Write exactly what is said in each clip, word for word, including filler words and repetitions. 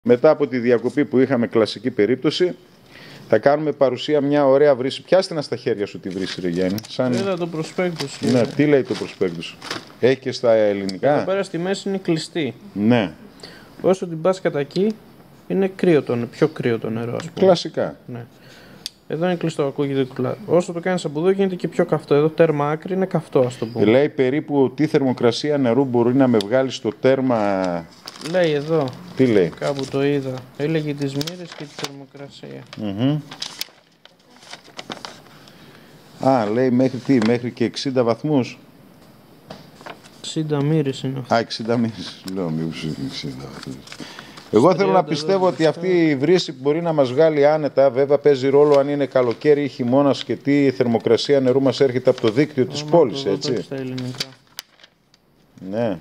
Μετά από τη διακοπή που είχαμε, κλασική περίπτωση, θα κάνουμε παρουσία μια ωραία βρύση. Πιάστε να στα χέρια σου τη βρύση, ρε Γιάννη. Σαν... Είδα το προσπέκτους. Ναι, τι λέει το προσπέκτους. Έχει και στα ελληνικά. Εδώ πέρα στη μέση είναι κλειστή. Ναι. Όσο την πας κατά εκεί, είναι κρύο το, πιο κρύο το νερό, ας πούμε. Κλασικά. Ναι. Εδώ είναι κλειστό, ακούγεται τουλάχιστον. Όσο το κάνεις από εδώ γίνεται και πιο καυτό. Εδώ τέρμα άκρη είναι καυτό, ας το πούμε. Λέει περίπου τι θερμοκρασία νερού μπορεί να με βγάλει στο τέρμα. Λέει εδώ. Τι λέει. Κάπου το είδα. Έλεγε τις μοίρες και τη θερμοκρασία. Mm-hmm. Α, λέει μέχρι τι, μέχρι και εξήντα βαθμούς. εξήντα μοίρες είναι αυτό. Α, εξήντα μοίρες. Λέω μήπως εξήντα βαθμούς. Εγώ θέλω να πιστεύω ότι αυτή η βρύση μπορεί να μας βγάλει άνετα. Βέβαια παίζει ρόλο αν είναι καλοκαίρι ή χειμώνας και τι θερμοκρασία νερού μας έρχεται από το δίκτυο της πόλης, έτσι. Στα ελληνικά. Ναι.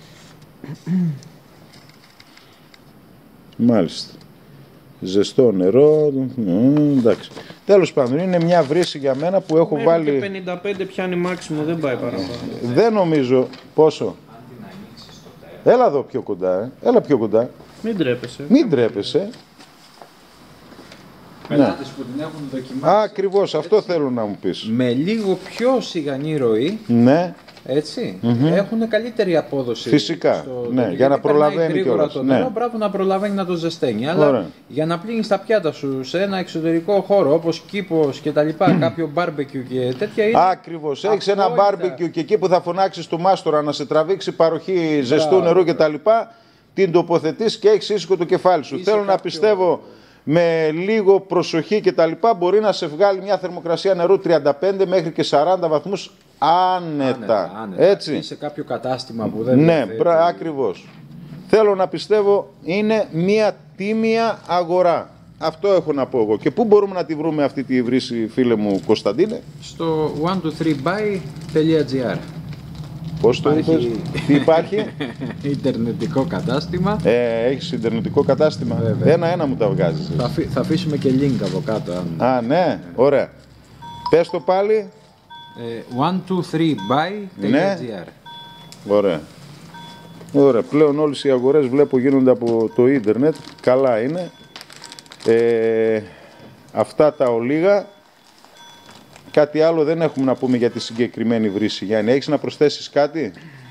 Μάλιστα. Ζεστό νερό. Mm, εντάξει. Τέλος πάντων, είναι μια βρύση για μένα που έχω Μέχρι βάλει. Και πενήντα πέντε πιάνει μάξιμο, δεν πάει παραπάνω. Δεν νομίζω. Πόσο. Έλα εδώ πιο κοντά, ε. Έλα πιο κοντά. Μην τρέπεσαι. Μην τρέπεσαι. Πελάτες που την έχουν δοκιμάσει. Ακριβώς, αυτό θέλω να μου πεις. Με λίγο πιο σιγανή ροή. Ναι. Έτσι, mm-hmm. έχουν καλύτερη απόδοση. Φυσικά, στο... ναι, για να προλαβαίνει κιόλας. Το νερό, ναι. Μπράβο να προλαβαίνει να το ζεσταίνει. Αλλά Ωραία. για να πλύνεις τα πιάτα σου σε ένα εξωτερικό χώρο όπως κήπος και τα λοιπά, κάποιο μπάρμπεκιου και τέτοια είναι. Ακριβώς, έχεις ένα μπάρμπεκιου και εκεί που θα φωνάξεις του μάστορα να σε τραβήξει παροχή ζεστού Μπράβο. νερού κτλ. Την τοποθετείς και έχεις ήσυχο το κεφάλι σου. Είσαι Θέλω κάποιο... να πιστεύω με λίγο προσοχή κτλ. Μπορεί να σε βγάλει μια θερμοκρασία νερού τριάντα πέντε μέχρι και σαράντα βαθμούς. Άνετα. άνετα, άνετα. Έτσι. Ή σε κάποιο κατάστημα που δεν ναι, μπρα, ακριβώς. Θέλω να πιστεύω είναι μια τίμια αγορά. Αυτό έχω να πω εγώ. Και πού μπορούμε να τη βρούμε αυτή τη βρύση, φίλε μου Κωνσταντίνε? Στο one two three buy dot gr. Πώς το είπες? Τι υπάρχει? Ιντερνετικό κατάστημα. Ε, έχεις ιντερνετικό κατάστημα. Ένα-ένα μου τα βγάζεις. Θα, θα αφήσουμε και link από κάτω. Αν... Α, ναι, ωραία. Πες το πάλι. one two three buy dot gr. Ναι. Ωραία. Ωραία. Πλέον όλες οι αγορές βλέπω γίνονται από το ίντερνετ. Καλά είναι. Ε, αυτά τα ολίγα. Κάτι άλλο δεν έχουμε να πούμε για τη συγκεκριμένη βρύση, Γιάννη. Έχεις να προσθέσεις κάτι?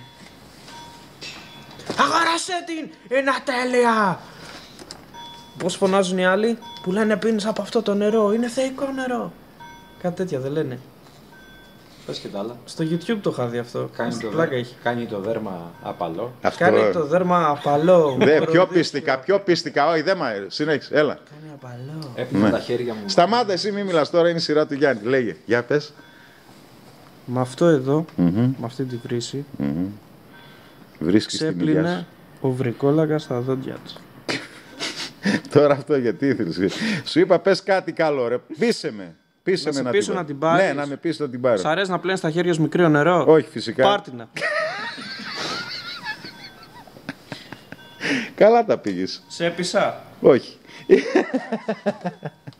Αγόρασε την! Είναι τέλεια! Πώς φωνάζουν οι άλλοι που λένε πίνεις από αυτό το νερό, είναι θεϊκό νερό. Κάτι τέτοια δεν λένε? Πες και τα άλλα. Στο YouTube το είχα δει αυτό. Κάνει το, πλάκα έχει. Κάνει το δέρμα απαλό. Αυτό... Κάνει το δέρμα απαλό. Δε, πιο πίστικα, πιο πίστικα. Όχι, δεν μ' αρέσει. Συνέχισε, έλα. Κάνει απαλό. Έπινε ναι. τα χέρια μου. Σταμάτα, εσύ μη μιλάς τώρα, είναι η σειρά του Γιάννη. Λέγε, για πες. Με αυτό εδώ, mm-hmm. με αυτή τη βρύση, mm-hmm. βρίσκεις την υγεία σου. Ξέπλυνε ο βρικόλαγας στα δόντια του. Τώρα αυτό γιατί ήθελες? Σου είπα πες κάτι καλό ρε, πείσε με. Πείσε να με σε πείσω να, να την πάρεις. Ναι, να με πείσει να την πάρω. Σ' αρέσει να πλένεις τα χέρια σου μικρό νερό? Όχι φυσικά. Πάρτινα. Καλά τα πήγες. Σε έπεισα. Όχι.